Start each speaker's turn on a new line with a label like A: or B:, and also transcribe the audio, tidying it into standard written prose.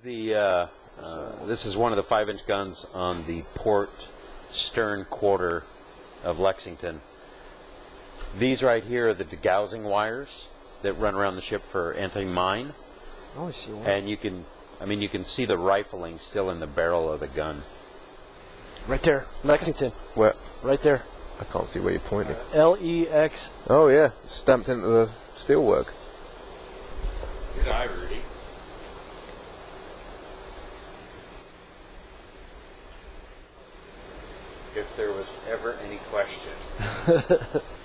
A: this is one of the 5-inch guns on the port stern quarter of Lexington. These right here are the degaussing wires that run around the ship for anti-mine.
B: Oh, I see one.
A: And you can see the rifling still in the barrel of the gun.
B: Right there, Lexington.
C: Where?
B: Right there.
C: I can't see where you're pointing.
B: L-E-X.
C: Oh yeah, stamped into the steelwork.
A: Good eye, Rudy. If there was ever any question.